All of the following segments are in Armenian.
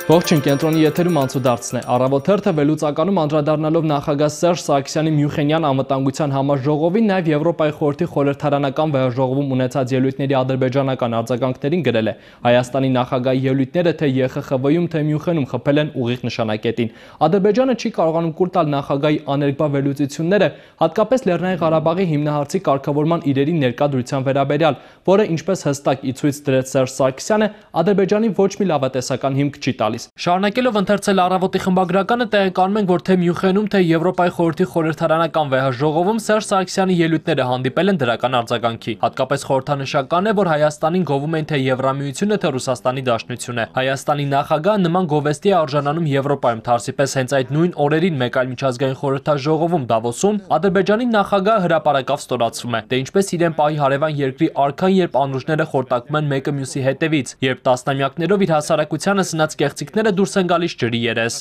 Ողջույն, կենտրոնի եթերում անցուդարձն է։ Առավոտ թերթը վերլուծականում անդրադառնալով նախագահ Սերժ Սարգսյանի Մյունխենյան անվտանգության համաժողովին, նաև Եվրոպայի խորհրդի խորհրդարանական վեհաժողովում ունեցած ելույթների ադրբեջանական արձագանքներին գրել է. Հայաստանի նախագահի ելույթները թե ԵԽԽՎ-ում, թե Մյունխենում խփել են ուղիղ նշանակետին։ Ադրբեջանը չի կարողանում կուլ տալ նախագահի աներկբա վերլուծությունները, հատկապես Լեռնային Ղարաբաղի հիմնահարցի կարգավորման իրերի ներկա վերաբերյալ, որը ինչպես հստակ ի ցույց դրեց Սերժ Սարգսյանը, Ադրբեջանին ոչ մի լավատեսական հիմք չի տալիս։ Շարունակելով ընթերցել առավոտի խմբագրականը, տեղեկանում ենք, որ թե Մյունխենում, թե Եվրոպայի խորհրդի խորհրդարանական վեհաժողովում Սերժ Սարգսյանի ելույթները հանդիպել են դրական արձագանքի։ Հատկապես խորհրդանշական է, որ Հայաստանին գովում են թե Եվրամիությունը, թե Ռուսաստանի Դաշնությունը։ Հայաստանի նախագահը նման գովեստի է արժանանում Եվրոպայում, թարսիպես հենց այդ նույն օրերին մեկ այլ միջազգային խորհրդաժողովում Դավոսում Ադրբեջանի նախագահը հրապարակավ ստորացվում է, թե ինչպես իրեն պահի հարևան երկրի արքան, երբ անուրջները խորտակվում են մեկը մյուսի հետևից, երբ տասնամյակներով իր հասարակությանը սնած կեղծիքները դուրս են գալիս ջրի երես։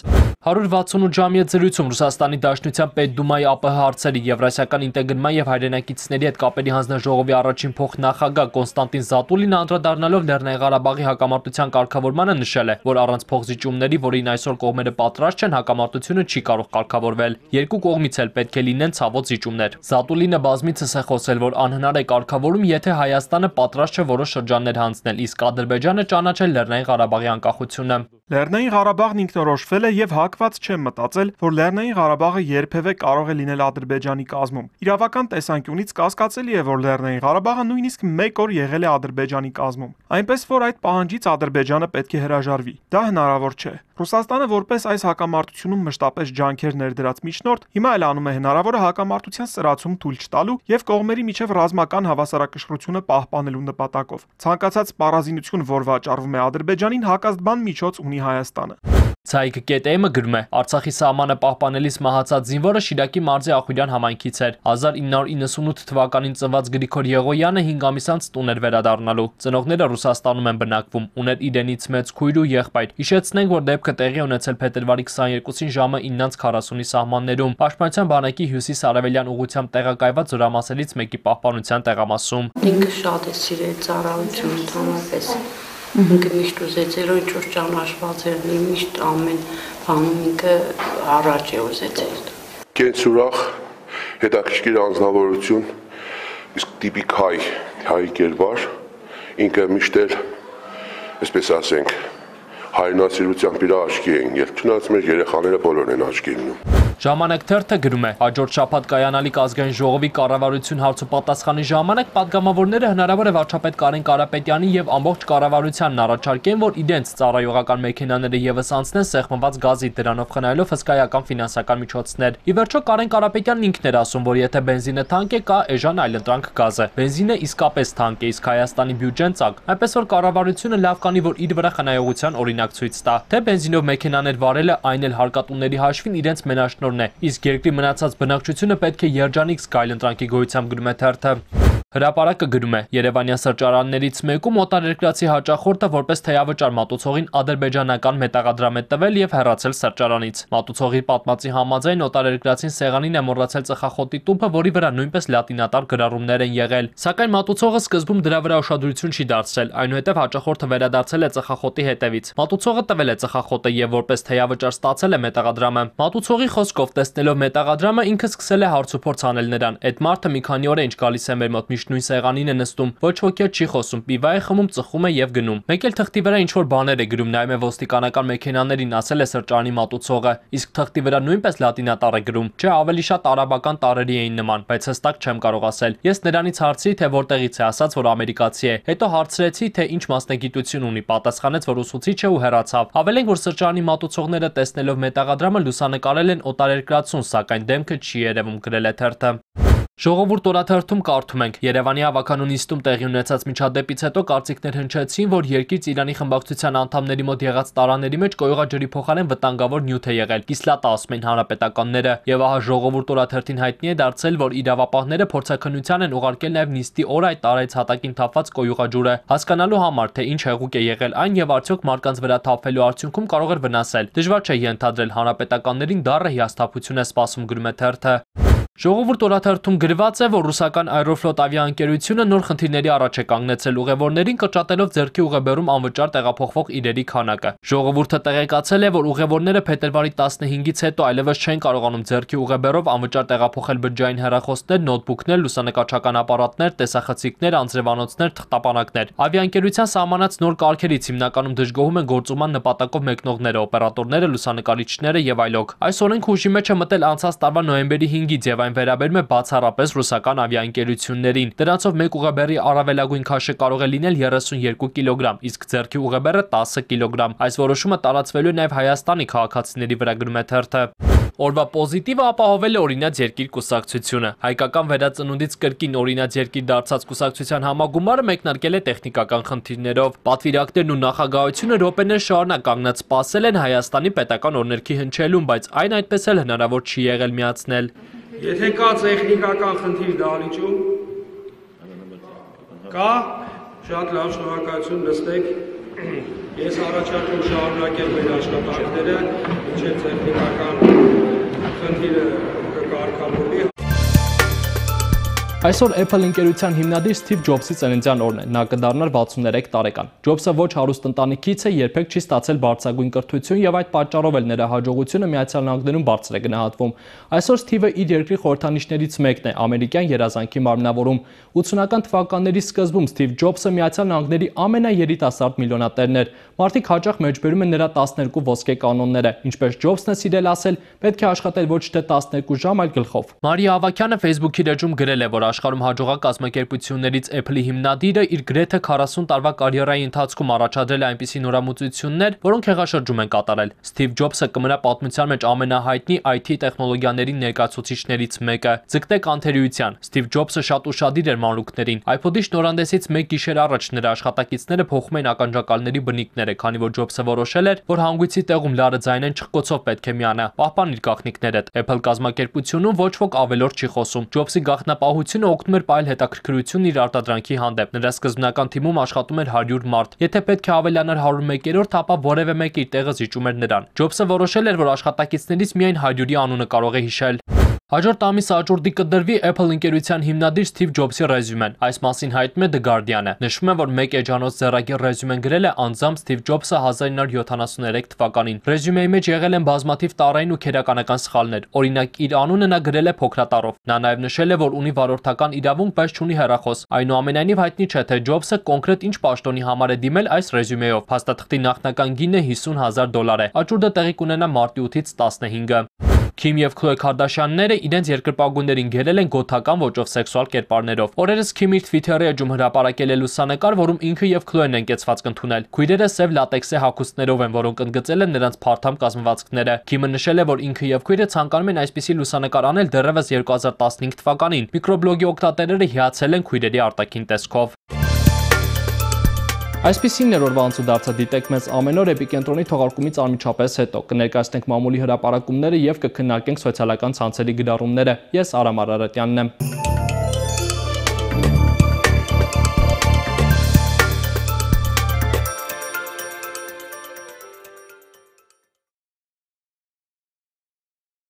168 ժամի հետ զրույցում Ռուսաստանի Դաշնության Պետդումայի ԱՊՀ հարցերի Եվրասիական ինտեգրման եւ հայրենակիցների հետ կապերի հանձնաժողովի առաջին փոխնախագահ Կոնստանտին Զատուլին անդրադառնալով Լեռնային Ղարաբաղի հակամարտության կարգավորմանը նշել է, որ առանց փոխզիջումների, որին այսօր կողմերը պատրաստ չեն, հակամարտությունը չի կարող կարգավորվել։ Երկու կողմից էլ պետք է լինեն ցավոտ զիջումներ։ Զատուլինը բազմիցս է խոսել, որ անհնար է կարգավորում, եթե Հայաստանը պատրաստ չէ որոշ շրջաններ հանձնել, իսկ Ադրբեջանը ճանաչել Լեռնային Ղարաբաղի անկախությունը։ Լեռնային Ղարաբաղն ինքնորոշվել է եւ հակված չէ մտածել, որ Լեռնային Ղարաբաղը երբևէ կարող է լինել Ադրբեջանի կազմում։ Իրավական տեսանկյունից կասկածելի է, որ Լեռնային Ղարաբաղը նույնիսկ մեկ օր եղել է Ադրբեջանի կազմում։ Այնպես որ այդ պահանջից Ադրբեջանը պետք է հրաժարվի։ Դա հնարավոր չէ։ Ռուսաստանը որպես այս հակամարտությունում մշտապես ջանքեր ներդրած միջնորդ, հիմա էլ անում է հնարավորը հակամարտության սրացում թույլ չտալու եւ կողմերի միջև ռազմական հավասարակշռությունը պահպանելու նպատակով։ Ցանկացած պարազինություն, որ վաճառվում է Ադրբեջանին, հակազդման միջոց ունի Հայաստանը։ Ցայք.am-ը գրում է. Արցախի սահմանը պահպանելիս մահացած զինվորը Շիրակի մարզի Ախուրյան համայնքից էր։ 1998 թվականին ծնված Գրիգոր Եղոյանը 5 ամիս անց տուն էր վերադառնալու։ Ծնողները Ռուսաստանում են բնակվում, ուներ իրենից մեծ քույր ու եղբայր։ Հիշեցնենք, որ դեպքը տեղի ունեցել փետրվարի 22-ին ժամը 9:40-ի սահմաններում, Պաշտպանության բանակի հյուսիս-արևելյան ուղղությամբ տեղակայված զորամասերից մեկի պահպանության տեղամասում։ Ինքը շատ է սիրել ծառայություն ընդհանրապես։ Ինքը միշտ ուզեցել որ ճուր ճանաչված էր, միշտ ամեն բանում ինքը առաջ է ուզեցել։ Կենսուրախ, հետաքրքիր անձնավորություն, իսկ տիպիկ հայ կերպար, ինքը միշտ էլ, այսպես ասենք, հայրենասիրությամբ իր աչքի էին, եւ չնայած մեր երեխաները բոլորն են աչքի ընկնում։ Ժամանակ թերթը գրում է. հաջորդ շաբաթ կայանալիք ազգային ժողովի կառավարություն հարցուպատասխանի ժամանակ պատգամավորները հնարավոր է վարչապետ Կարեն Կարապետյանին եւ ամբողջ կառավարությանն առաջարկեն, որ իրենց ծառայողական մեքենաները եւս անցնեն սեղմված գազի, դրանով խնայելով հսկայական ֆինանսական միջոցներ։ Ի վերջո Կարեն Կարապետյանն ինքն էր ասում, որ եթե բենզինը թանկ է, կա էժան այլընտրանք գազը։ Բենզինը իսկապես թանկ է, իսկ Հայաստանի բյուջեն ծակ, այնպես որ կառավարությունը լավ կանի, որ իր վրա խնայողության օրինակ ցույց տա։ Թե բենզինով մեքենաներ վարելը այն էլ հարկատուների հաշվին իրենց մենաշնորհ է, իսկ երկրի մնացած բնակչությունը պետք է երջանիկ զգա այլընտրանքի գոյությամբ, գրում է թերթը։ Հրապարակը գրում է. Երևանյան սրճարաններից մեկում օտարերկրացի հաճախորդը որպես թեյավճար մատուցողին ադրբեջանական մետաղադրամ է տվել եւ հեռացել սրճարանից։ Մատուցողի պատմածի համաձայն օտարերկրացին սեղանին է մոռացել ծխախոտի տուփը, որի վրա նույնպես լատինատար գրառումներ են եղել։ Սակայն մատուցողը սկզբում դրա վրա ուշադրություն չի դարձրել, այնուհետև հաճախորդը վերադարձել է ծխախոտի հետևից։ Մատուցողը տվել է ծխախոտը եւ որպես թեյավճար ստացել է մետաղադրամը։ Մատուցողի խոսքով տեսնելով մետաղադրամը ինքը սկսել է հարցուփորձ անել նրան։ Այդ մարդը մի քանի օր է ինչ գալիս է մեր մոտ, միշտ նույն սեղանին է նստում, ոչ ոքի հետ չի խոսում, պիվա է խմում, ծխում է եւ գնում։ Մեկ էլ թղթի վրա ինչ որ բաներ է գրում, նայում է ոստիկանական մեքենաներին, ասել է սրճարանի մատուցողը, իսկ թղթի վրա նույնպես լատինատար է գրում։ Չէ, ավելի շատ արաբական տարրերի էին նման, բայց հստակ չեմ կարող ասել։ Ես նրանից հարցրի, թե որտեղից է, ասաց, որ ամերիկացի է։ Հետո հարցրեցի, թե ինչ մասնագիտություն ունի, պատասխանեց, որ ուսուցիչ է ու հեռացավ։ Հավելենք, որ սրճարանի մատուցողները տեսնելով մետաղադրամը լուսանկարել են օտարերկրացուն, սակայն դեմքը չի երևում, գրել է թերթը։ Ժողովուրդ օրաթերթում կարդում ենք. Երևանի ավականու նիստում տեղի ունեցած միջադեպից հետո կարծիքներ հնչեցին, որ երկրից Իրանի խմբակցության անդամների մոտ եղած տարաների մեջ կոյուղաջրի փոխարեն վտանգավոր նյութ է եղել, կիսլատա, ասում են հանրապետականները, եւ ահա ժողովուրդ օրաթերթին հայտնի է դարձել, որ իրավապահները փորձաքննության են ուղարկել նաեւ նիստի օր այդ տարեց հատակին թափված կոյուղաջուրը, հասկանալու համար, թե ինչ հեղուկ է եղել այն եւ արդյոք մարդկանց վրա թափվելու արդյունքում կարող էր վնասել։ Դժվար չէ ենթադրել հանրապետականներին դառը հիասթափություն է սպասում, գրում է թերթը։ Ժողովուրդ օրաթերթում գրված է, որ ռուսական Aeroflot ավիաընկերությունը նոր խնդիրների առաջ է կանգնեցել ուղևորներին կրճատելով ձեռքի ուղեբերում անվճար տեղափոխվող իրերի քանակը։ Ժողովուրդը տեղեկացել է, որ ուղևորները փետրվարի 15-ից հետո այլևս չեն կարողանում ձեռքի ուղեբերով անվճար տեղափոխել բջջային հեռախոսներ, նոթբուքներ, լուսանկարչական ապարատներ, տեսախցիկներ, անձրևանոցներ, թղթապանակներ։ Ավիաընկերության սահմանած նոր կարգերից հիմնականում դժգոհում են գործուման նպատակով մեկնողները, օպերատորները, լուսանկարիչները եւ այլոք։ Այս օրենքը ուժի մեջ է մտել անցած տարվա նոյեմբերի 5-ից եւ այն վերաբերում է բացառապես ռուսական ավիաընկերություններին։ Դրանցով մեկ ուղեբեռի առավելագույն քաշը կարող է լինել 32 կիլոգրամ, իսկ ձեռքի ուղեբեռը 10 կիլոգրամ։ Այս որոշումը տարածվելու է նաև Հայաստանի քաղաքացիների վրա, գրում է թերթը։ Օրվա պոզիտիվը ապահովել է օրինաց երկիր կուսակցությունը։ Հայկական վերածնունդից կրկին օրինաց երկիր դարձած կուսակցության համագումարը մեկնարկել է տեխնիկական խնդիրներով։ Պատվիրակներն ու նախագահությունը րոպեներ շարունակ կանգնած սպասել են Հայաստանի պետական օրհներգի հնչելուն, բայց այն այդպես էլ հնարավոր չի եղել միացնել։ Եթե կա տեխնիկական խնդիր դահլիճում, կա, շատ լավ, շնորհակալություն, նստեք, ես առաջարկում շարունակել մեր աշխատանքները, մինչև տեխնիկական խնդիրը կկարգավորվի։ Այսօր Apple ընկերության հիմնադիր Սթիվ Ջոբսի ծննդյան օրն է, նա կդառնար 63 տարեկան։ Ջոբսը ոչ հարուստ ընտանիքից է, երբեք չի ստացել բարձրագույն կրթություն եւ այդ պատճառով էլ նրա հաջողությունը Միացյալ Նահանգներում բարձր է գնահատվում։ Այսօր Սթիվը իր երկրի խորհրդանիշներից մեկն է, ամերիկյան երազանքի մարմնավորում։ 80-ական թվականների սկզբում Սթիվ Ջոբսը Միացյալ Նահանգների ամենաերիտասարդ միլիոնատերն էր։ Մարդիկ հաճախ մեջբերում են նրա 12 ոսկե կանոնները, ինչպես Ջոբսն է սիրել ասել, պետք է աշխատել ոչ թե 12 ժամ, այլ գլխով։ Մարիա Ավագյանը Facebook-ի էջում գրել է, որ աշխարհում հաջողակ կազմակերպություններից Apple-ի հիմնադիրը իր գրեթե 40 տարվա կարիերայի ընթացքում առաջադրել է այնպիսի նորամուծություններ, որոնք հեղաշրջում են կատարել։ Սթիվ Ջոբսը կմնա պատմության մեջ ամենահայտնի IT տեխնոլոգիաների ներկայացուցիչներից մեկը։ Ձգտեք անթերիության։ Սթիվ Ջոբսը շատ ուշադիր էր մանրուքներին։ iPod-ի շնորհանդեսից մեկ գիշեր առաջ նրա աշխատակիցները փոխում էին ականջակալների բնիկները, քանի որ Ջոբսը որոշել էր, որ հանգույցի տեղում լարը ձայնեն չխկոցով պետք է միանա։ Պահպանիր գաղտնիքներդ։ Apple կազմակերպությունում ոչ ոք ավելորդ չի խոսում։ Ջոբսի գաղտնապահությունը օգնում էր պահել հետաքրքրությունն իր արտադրանքի հանդեպ։ Նրա սկզբնական թիմում աշխատում էր 100 մարդ։ Եթե պետք է ավելանար 101-րդ, ապա որևէ մեկը իր տեղը զիջում էր նրան։ Ջոբսը որոշել էր, որ աշխատակիցներից միայն 100-ի անունը կարող է հիշել։ Հաջորդ ամիս աճուրդի կդրվի Apple ընկերության հիմնադիր Սթիվ Ջոբսի ռեզյումեն։ Այս մասին հայտնում է The Guardian-ը։ Նշվում է, որ մեկ էջանոց ձեռագիր ռեզյումեն գրել է անձամբ Սթիվ Ջոբսը 1973 թվականին։ Ռեզյումեի մեջ եղել են բազմաթիվ տառային ու քերականական սխալներ։ Օրինակ, իր անունը նա գրել է փոքրատառով։ Նա նաև նշել է, որ ունի վարորդական իրավունք, բայց չունի հեռախոս։ Այնուամենայնիվ հայտնի չէ, թե Ջոբսը կոնկրետ ինչ պաշտոնի համար է դիմել այս ռեզյումեով։ Փաստաթղթի նախնական գինը $50,000 է։ Աճուրդը տեղի կունենա մարտի 8-ից 15-ը։ Քիմ եւ Քլոե Քարդաշյանները իրենց երկրպագուներին գերել են գոթական ոճով սեքսուալ կերպարներով։ Օրերս Քիմ իր Twitter-ի էջում հրապարակել է լուսանկար, որում ինքը եւ Քլոեն են կեցված կընդունել։ Քույրերը սև լատեքսե հագուստներով են, որոնք ընդգծել են նրանց փարթամ կազմվածքները։ Քիմը նշել է, որ ինքը եւ քույրը ցանկանում են այսպիսի լուսանկար անել դեռևս 2015 թվականին։ Միկրոբլոգի օգտատերերը հիացել են քույրերի արտաքին տեսքով։ Այսպիսին էր օրվա անցուդարձը, դիտեք մեզ ամեն օր Էպիկենտրոնի թողարկումից անմիջապես հետո։ Կներկայացնենք մամուլի հրապարակումները եւ կքննարկենք սոցիալական ցանցերի գրառումները։ Ես Արամ Արարատյանն եմ։